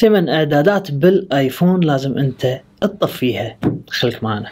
ثمان اعدادات بالايفون لازم انت تطفيها. خليك معنا.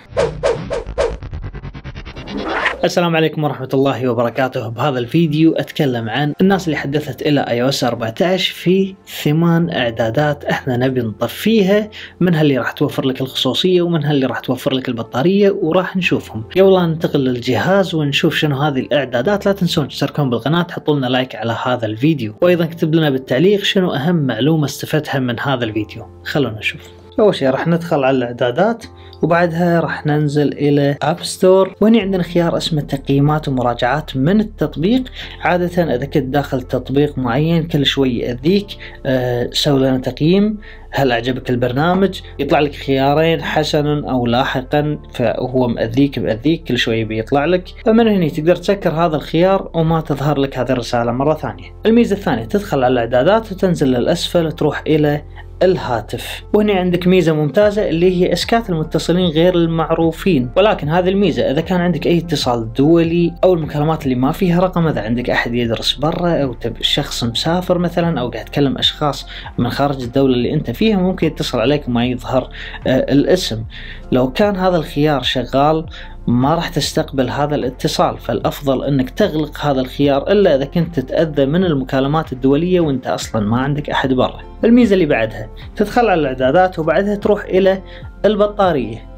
السلام عليكم ورحمة الله وبركاته. بهذا الفيديو اتكلم عن الناس اللي حدثت الى iOS 14 في 8 اعدادات احنا نبي نطفيها، منها اللي راح توفر لك الخصوصية ومنها اللي راح توفر لك البطارية، وراح نشوفهم. قبل لا ننتقل للجهاز ونشوف شنو هذه الاعدادات، لا تنسون تشتركون بالقناة، تحطوا لنا لايك على هذا الفيديو، وايضا اكتب لنا بالتعليق شنو اهم معلومة استفدتها من هذا الفيديو. خلونا نشوف. اول شيء راح ندخل على الاعدادات، وبعدها راح ننزل الى اب ستور، وهنا عندنا خيار اسمه تقييمات ومراجعات من التطبيق. عادة اذا كنت داخل تطبيق معين كل شوي يأذيك سوي لنا تقييم، هل اعجبك البرنامج؟ يطلع لك خيارين، حسنا او لاحقا، فهو مأذيك بأذيك كل شوي بيطلع لك. فمن هنا تقدر تسكر هذا الخيار وما تظهر لك هذه الرسالة مرة ثانية. الميزة الثانية تدخل على الاعدادات وتنزل للاسفل وتروح الى الهاتف، وهنا عندك ميزة ممتازة اللي هي اسكات المتصلين غير المعروفين. ولكن هذه الميزة اذا كان عندك اي اتصال دولي او المكالمات اللي ما فيها رقم، اذا عندك احد يدرس برا او شخص مسافر مثلا او قاعد تكلم اشخاص من خارج الدولة اللي انت فيها، ممكن يتصل عليك وما يظهر الاسم. لو كان هذا الخيار شغال ما راح تستقبل هذا الاتصال، فالافضل انك تغلق هذا الخيار الا اذا كنت تتأذى من المكالمات الدولية وانت اصلا ما عندك احد برا. الميزة اللي بعدها تدخل على الاعدادات وبعدها تروح الى البطارية،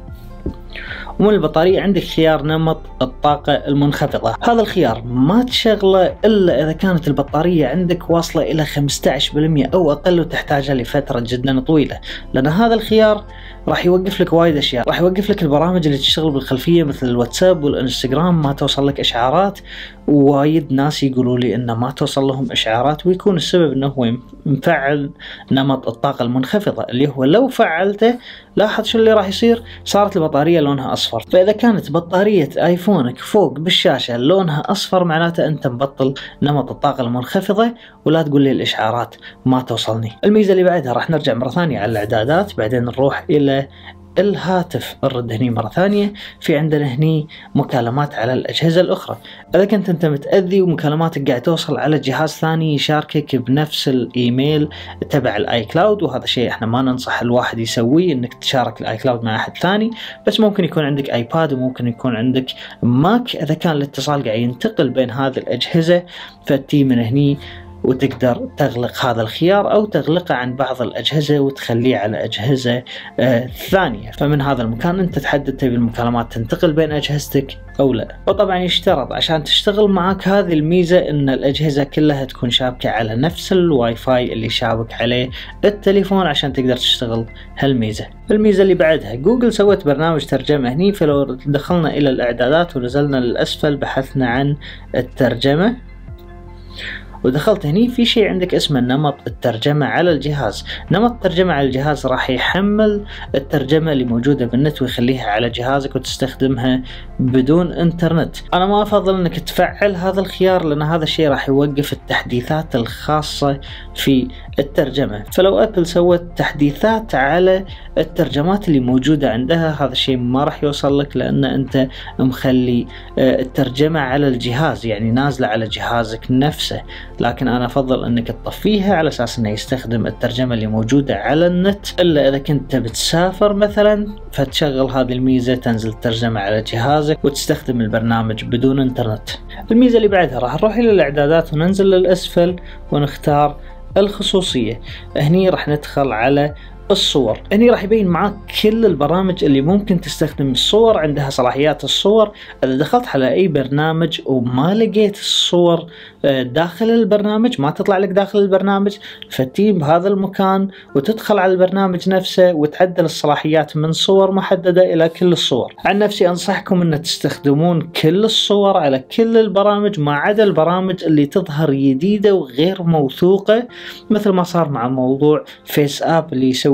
ومن البطارية عندك خيار نمط الطاقة المنخفضة. هذا الخيار ما تشغله إلا إذا كانت البطارية عندك واصلة إلى 15% أو أقل وتحتاجها لفترة جدا طويلة، لأن هذا الخيار راح يوقف لك وايد أشياء. راح يوقف لك البرامج اللي تشتغل بالخلفية مثل الواتساب والإنستغرام، ما توصل لك إشعارات. وايد ناس يقولوا لي إنه ما توصل لهم إشعارات، ويكون السبب إنه هو مفعل نمط الطاقة المنخفضة، اللي هو لو فعلته لاحظ شو اللي راح يصير، صارت البطارية لونها أصفر. فإذا كانت بطارية آيفونك فوق بالشاشة لونها أصفر، معناته أنت مبطل نمط الطاقة المنخفضة، ولا تقول لي الإشعارات ما توصلني. الميزة اللي بعدها راح نرجع مرة ثانية على الإعدادات، بعدين نروح إلى الهاتف، نرد هني مرة ثانية. في عندنا هني مكالمات على الأجهزة الأخرى. إذا كنت أنت متأذي ومكالماتك قاعد توصل على جهاز ثاني يشاركك بنفس الإيميل تبع الآي كلاود، وهذا شيء إحنا ما ننصح الواحد يسويه، إنك تشارك الآي كلاود مع أحد ثاني، بس ممكن يكون عندك آيباد وممكن يكون عندك ماك. إذا كان الاتصال قاعد ينتقل بين هذه الأجهزة فتي من هني وتقدر تغلق هذا الخيار أو تغلقه عن بعض الأجهزة وتخليه على أجهزة ثانية. فمن هذا المكان أنت تحدد تبي المكالمات تنتقل بين أجهزتك أو لا. وطبعا يشترط عشان تشتغل معك هذه الميزة أن الأجهزة كلها تكون شابكة على نفس الواي فاي اللي شابك عليه التليفون عشان تقدر تشتغل هالميزة. الميزة اللي بعدها جوجل سوت برنامج ترجمة هني، فلو دخلنا إلى الإعدادات ونزلنا للأسفل بحثنا عن الترجمة ودخلت هني، في شيء عندك اسمه نمط الترجمة على الجهاز. نمط الترجمة على الجهاز راح يحمل الترجمة اللي موجودة بالنت ويخليها على جهازك وتستخدمها بدون انترنت. انا ما افضل انك تفعل هذا الخيار، لان هذا الشيء راح يوقف التحديثات الخاصة في الترجمة. فلو ابل سوت تحديثات على الترجمات اللي موجودة عندها، هذا الشيء ما راح يوصل لك، لان انت مخلي الترجمة على الجهاز، يعني نازلة على جهازك نفسه. لكن أنا أفضل أنك تطفيها على أساس أنه يستخدم الترجمة اللي موجودة على النت، إلا إذا كنت بتسافر مثلا فتشغل هذه الميزة، تنزل الترجمة على جهازك وتستخدم البرنامج بدون انترنت. الميزة اللي بعدها راح نروح إلى الإعدادات وننزل للأسفل ونختار الخصوصية. هني راح ندخل على الصور. هني راح يبين معاك كل البرامج اللي ممكن تستخدم الصور، عندها صلاحيات الصور. إذا دخلت على أي برنامج وما لقيت الصور داخل البرنامج، ما تطلع لك داخل البرنامج، فتيم بهذا المكان وتدخل على البرنامج نفسه وتعدل الصلاحيات من صور محددة إلى كل الصور. عن نفسي أنصحكم أن تستخدمون كل الصور على كل البرامج، ما عدا البرامج اللي تظهر جديدة وغير موثوقة، مثل ما صار مع موضوع فيس آب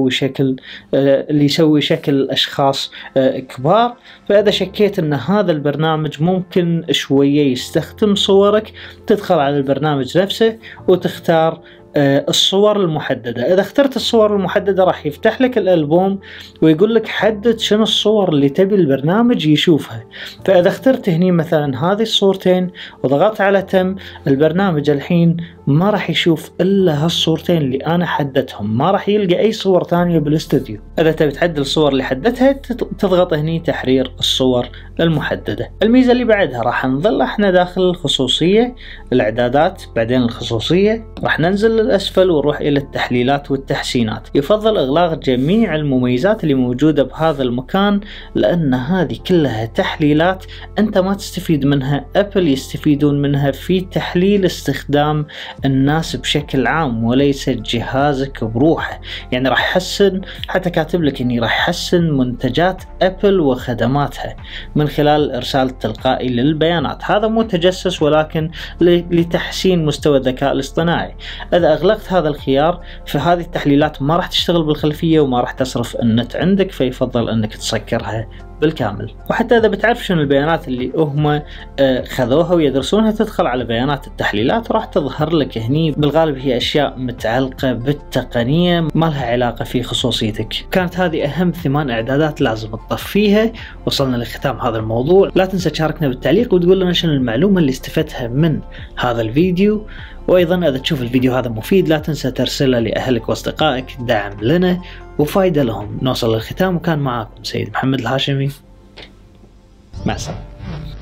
اللي يسوي شكل أشخاص كبار. فإذا شكيت أن هذا البرنامج ممكن شوية يستخدم صورك، تدخل على البرنامج نفسه وتختار الصور المحددة. إذا اخترت الصور المحددة راح يفتح لك الألبوم ويقول لك حدد شنو الصور اللي تبي البرنامج يشوفها. فإذا اخترت هني مثلا هذه الصورتين وضغطت على تم، البرنامج الحين ما راح يشوف الا هالصورتين اللي انا حددتهم، ما راح يلقى اي صور ثانيه بالاستوديو. اذا تبي تعدل الصور اللي حددتها تضغط هني تحرير الصور المحدده. الميزه اللي بعدها راح نظل احنا داخل الخصوصيه، الاعدادات، بعدين الخصوصيه، راح ننزل للاسفل ونروح الى التحليلات والتحسينات. يفضل اغلاق جميع المميزات اللي موجوده بهذا المكان، لان هذه كلها تحليلات انت ما تستفيد منها، ابل يستفيدون منها في تحليل استخدام الناس بشكل عام وليس جهازك بروحه. يعني راح يحسن، حتى كاتب لك اني راح يحسن منتجات ابل وخدماتها من خلال الارسال التلقائي للبيانات. هذا مو تجسس ولكن لتحسين مستوى الذكاء الاصطناعي. اذا اغلقت هذا الخيار فهذه التحليلات ما راح تشتغل بالخلفيه وما راح تصرف النت عندك، فيفضل انك تسكرها بالكامل. وحتى اذا بتعرف شنو البيانات اللي هم خذوها ويدرسونها، تدخل على بيانات التحليلات وراح تظهر لك هني. بالغالب هي اشياء متعلقه بالتقنيه ما لها علاقه في خصوصيتك. كانت هذه اهم 8 اعدادات لازم تطفيها. وصلنا لختام هذا الموضوع. لا تنسى تشاركنا بالتعليق وتقول لنا شنو المعلومه اللي استفدتها من هذا الفيديو. وايضا اذا تشوف الفيديو هذا مفيد لا تنسى ترسله لاهلك واصدقائك، دعم لنا وفايده لهم. نوصل للختام وكان معاكم سيد محمد الهاشمي. مع السلامه.